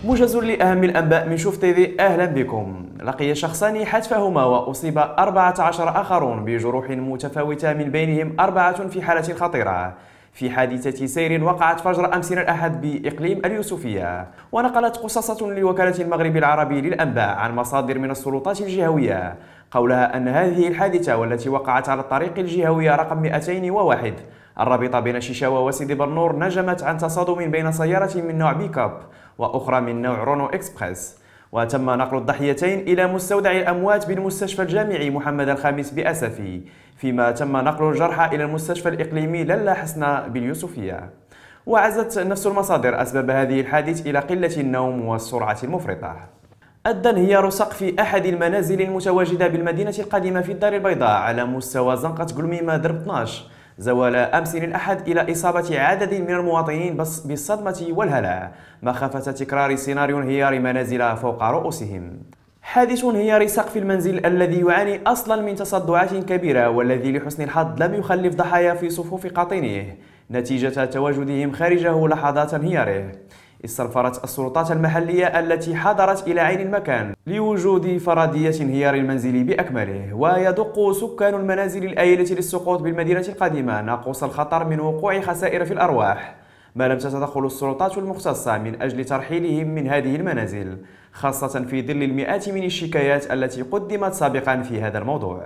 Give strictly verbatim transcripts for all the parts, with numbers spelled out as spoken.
موجز لأهم الأنباء من شوف تيفي. أهلا بكم. لقي شخصان حتفهما وأصيب أربعة عشر آخرون بجروح متفاوتة، من بينهم أربعة في حالة خطيرة، في حادثة سير وقعت فجر أمس الأحد بإقليم اليوسفية. ونقلت قصصة لوكالة المغرب العربي للأنباء عن مصادر من السلطات الجهوية قولها أن هذه الحادثة، والتي وقعت على الطريق الجهوي رقم مئتين وواحد الرابطة بين شيشاوة وسيدي برنور، نجمت عن تصادم بين سيارة من نوع بيكاب وأخرى من نوع رونو إكسبريس. وتم نقل الضحيتين إلى مستودع الأموات بالمستشفى الجامعي محمد الخامس بأسفي، فيما تم نقل الجرحى إلى المستشفى الإقليمي لالا حسنة باليوسفية. وعزت نفس المصادر أسباب هذه الحادث إلى قلة النوم والسرعة المفرطة. أدى انهيار سقف أحد المنازل المتواجدة بالمدينة القديمة في الدار البيضاء على مستوى زنقة قلميمة درب اثناش زوال أمس الأحد إلى إصابة عدد من المواطنين بالصدمة والهلع، مخافة تكرار سيناريو انهيار منازل فوق رؤوسهم. حادث انهيار سقف المنزل الذي يعاني أصلا من تصدعات كبيرة، والذي لحسن الحظ لم يخلف ضحايا في صفوف قاطنيه نتيجة تواجدهم خارجه لحظات انهياره، استنفرت السلطات المحلية التي حضرت إلى عين المكان لوجود فرضية انهيار المنزل بأكمله. ويدق سكان المنازل الآيلة للسقوط بالمدينة القديمة ناقوس الخطر من وقوع خسائر في الأرواح، ما لم تتدخل السلطات المختصة من أجل ترحيلهم من هذه المنازل، خاصة في ظل المئات من الشكايات التي قدمت سابقا في هذا الموضوع.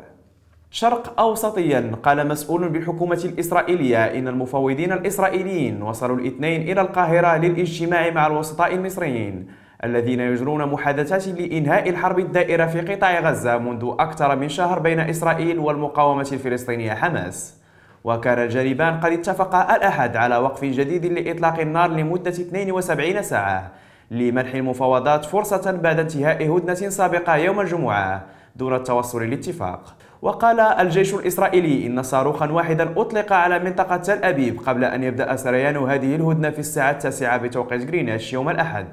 شرق أوسطيا. قال مسؤول بالحكومة الإسرائيلية إن المفوضين الإسرائيليين وصلوا الاثنين إلى القاهرة للاجتماع مع الوسطاء المصريين الذين يجرون محادثات لإنهاء الحرب الدائرة في قطاع غزة منذ أكثر من شهر بين إسرائيل والمقاومة الفلسطينية حماس. وكان الجانبان قد اتفقا الأحد على وقف جديد لإطلاق النار لمدة اثنتين وسبعين ساعة لمنح المفاوضات فرصة بعد انتهاء هدنة سابقة يوم الجمعة دون التوصل لاتفاق. وقال الجيش الإسرائيلي إن صاروخا واحدا أطلق على منطقة تل أبيب قبل أن يبدأ سريان هذه الهدنة في الساعة التاسعة بتوقيت غرينتش يوم الأحد،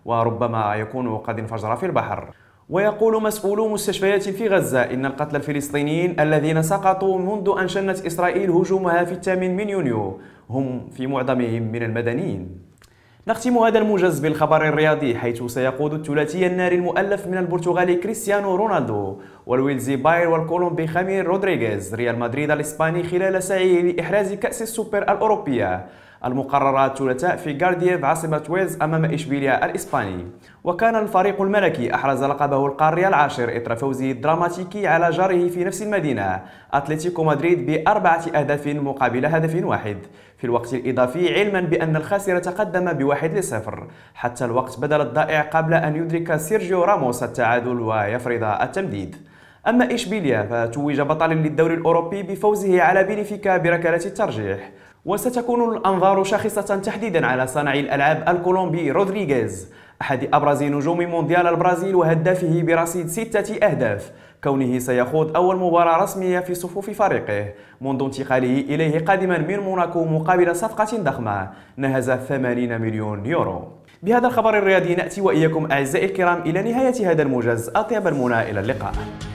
وربما يكون قد انفجر في البحر. ويقول مسؤولو مستشفيات في غزة إن القتلى الفلسطينيين الذين سقطوا منذ أن شنت إسرائيل هجومها في الثامن من يونيو هم في معظمهم من المدنيين. نختم هذا الموجز بالخبر الرياضي، حيث سيقود الثلاثي الناري المؤلف من البرتغالي كريستيانو رونالدو والويلزي باير والكولومبي خامير رودريغيز ريال مدريد الإسباني خلال سعيه لإحراز كأس السوبر الأوروبية المقررة الثلاثاء في غاردييف عاصمة ويلز أمام إشبيليا الإسباني. وكان الفريق الملكي أحرز لقبه القاري العاشر إثر فوزه الدراماتيكي على جاره في نفس المدينة أتلتيكو مدريد بأربعة أهداف مقابل هدف واحد في الوقت الإضافي، علما بأن الخاسر تقدم بواحد لصفر حتى الوقت بدل الضائع قبل أن يدرك سيرجيو راموس التعادل ويفرض التمديد. أما إشبيليا فتوج بطلا للدوري الأوروبي بفوزه على بنفيكا بركلة الترجيح. وستكون الأنظار شاخصة تحديدا على صانع الألعاب الكولومبي رودريغيز، أحد أبرز نجوم مونديال البرازيل وهدافه برصيد ستة أهداف، كونه سيخوض أول مباراة رسمية في صفوف فريقه منذ انتقاله إليه قادما من موناكو مقابل صفقة ضخمة نهز ثمانين مليون يورو. بهذا الخبر الرياضي نأتي وإياكم أعزائي الكرام إلى نهاية هذا الموجز. أطيب المنى، إلى اللقاء.